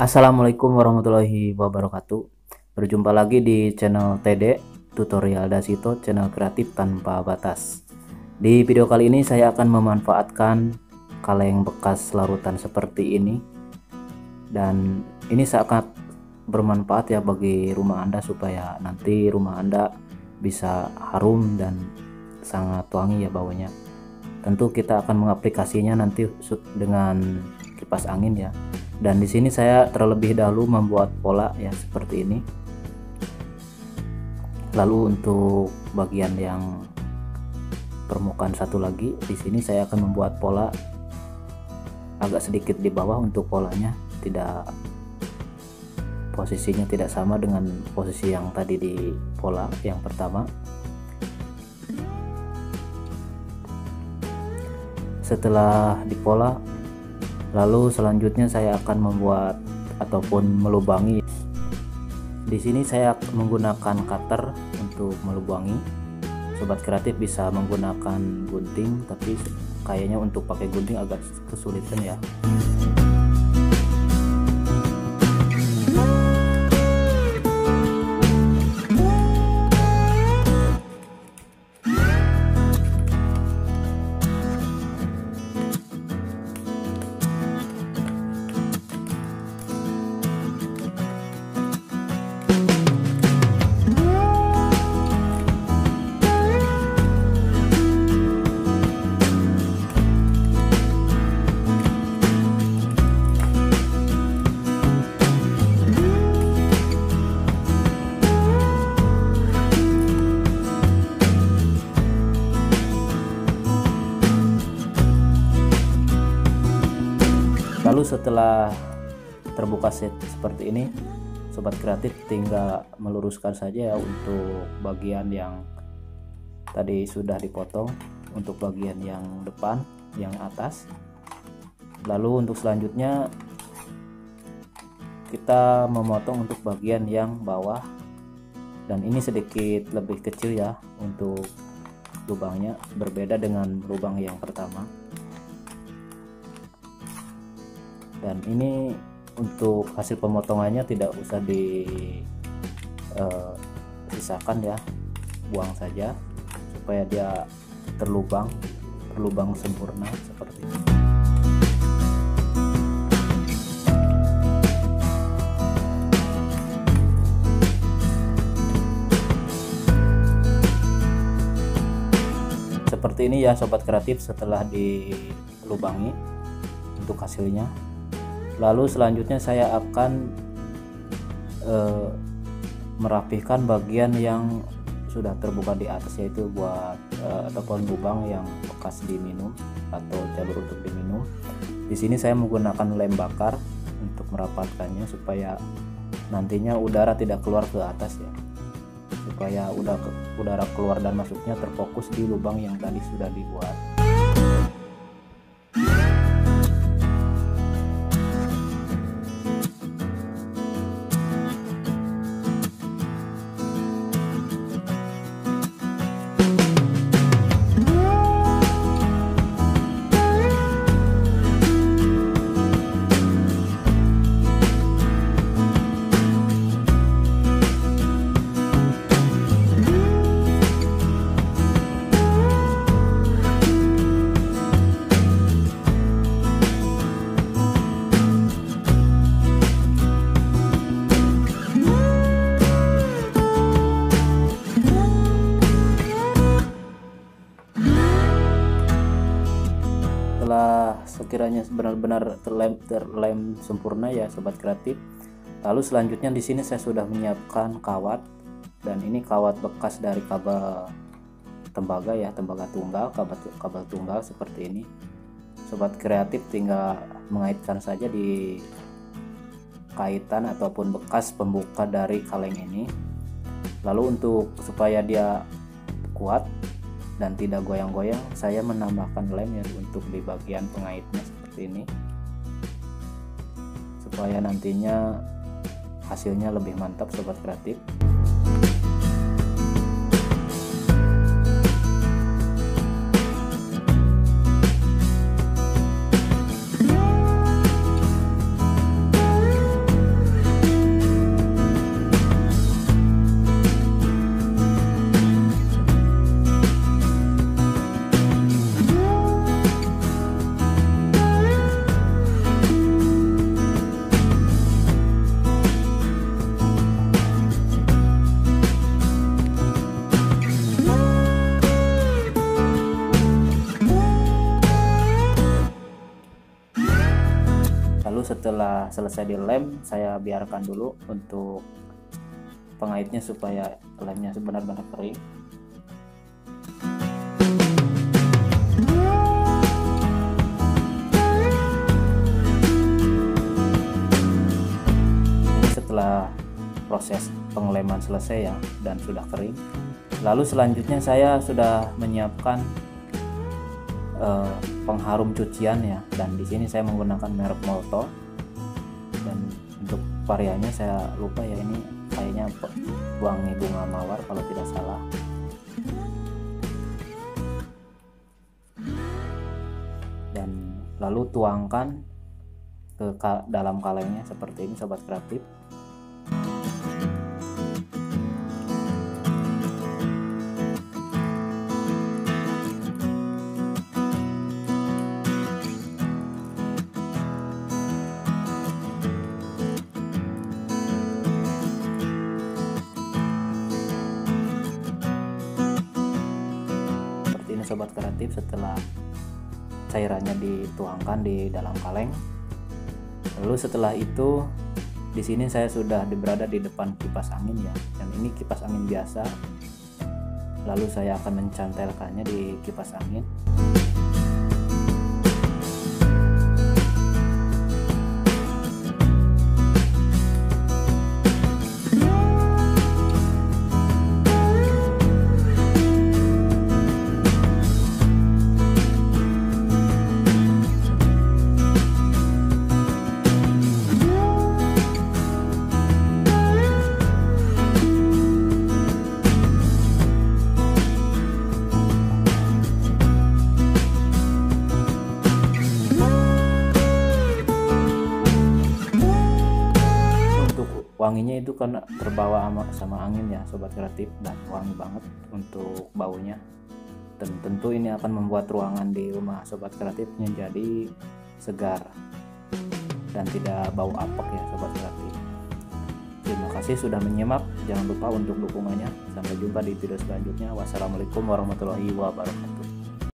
Assalamualaikum warahmatullahi wabarakatuh. Berjumpa lagi di channel TD Tutorial Dasito, channel kreatif tanpa batas. Di video kali ini saya akan memanfaatkan kaleng bekas larutan seperti ini, dan ini sangat bermanfaat ya bagi rumah Anda supaya nanti rumah Anda bisa harum dan sangat wangi ya baunya. Tentu kita akan mengaplikasinya nanti dengan kipas angin ya. Dan di sini saya terlebih dahulu membuat pola ya seperti ini. Lalu untuk bagian yang permukaan satu lagi, di sini saya akan membuat pola agak sedikit di bawah untuk polanya posisinya tidak sama dengan posisi yang tadi di pola yang pertama. Setelah di pola, lalu selanjutnya saya akan membuat ataupun melubangi. Di sini saya menggunakan cutter untuk melubangi. Sobat kreatif bisa menggunakan gunting, tapi kayaknya untuk pakai gunting agak kesulitan ya. Lalu setelah terbuka set seperti ini, sobat kreatif tinggal meluruskan saja ya untuk bagian yang tadi sudah dipotong, untuk bagian yang depan, yang atas. Lalu untuk selanjutnya kita memotong untuk bagian yang bawah, dan ini sedikit lebih kecil ya untuk lubangnya, berbeda dengan lubang yang pertama. Dan ini untuk hasil pemotongannya tidak usah disisakan ya, buang saja supaya dia terlubang sempurna seperti ini. Seperti ini ya sobat kreatif setelah dilubangi untuk hasilnya. Lalu selanjutnya saya akan merapihkan bagian yang sudah terbuka di atas, yaitu buat ataupun lubang yang bekas diminum atau jalur untuk diminum. Di sini saya menggunakan lem bakar untuk merapatkannya supaya nantinya udara tidak keluar ke atas ya, supaya udara keluar dan masuknya terfokus di lubang yang tadi sudah dibuat. Setelah sekiranya benar-benar terlem sempurna ya sobat kreatif, lalu selanjutnya di sini saya sudah menyiapkan kawat, dan ini kawat bekas dari kabel tembaga ya, tembaga tunggal, kabel tunggal seperti ini. Sobat kreatif tinggal mengaitkan saja di kaitan ataupun bekas pembuka dari kaleng ini. Lalu untuk supaya dia kuat dan tidak goyang-goyang, saya menambahkan lem ya untuk di bagian pengaitnya seperti ini, supaya nantinya hasilnya lebih mantap sobat kreatif. setelah selesai dilem, saya biarkan dulu untuk pengaitnya supaya lemnya benar-benar kering. Setelah proses pengeleman selesai ya dan sudah kering, lalu selanjutnya saya sudah menyiapkan pengharum cucian ya, dan di sini saya menggunakan merek Molto, dan untuk variannya saya lupa ya, ini kayaknya wangi bunga mawar kalau tidak salah. Dan lalu tuangkan ke dalam kalengnya seperti ini sobat kreatif. Sobat kreatif, setelah cairannya dituangkan di dalam kaleng, lalu setelah itu di sini saya sudah berada di depan kipas angin ya, dan ini kipas angin biasa. Lalu saya akan mencantelkannya di kipas angin. Wanginya itu karena terbawa sama angin ya sobat kreatif, dan wangi banget untuk baunya. Dan tentu ini akan membuat ruangan di rumah sobat kreatif menjadi segar dan tidak bau apek ya sobat kreatif. Terima kasih sudah menyimak, jangan lupa untuk dukungannya. Sampai jumpa di video selanjutnya. Wassalamualaikum warahmatullahi wabarakatuh.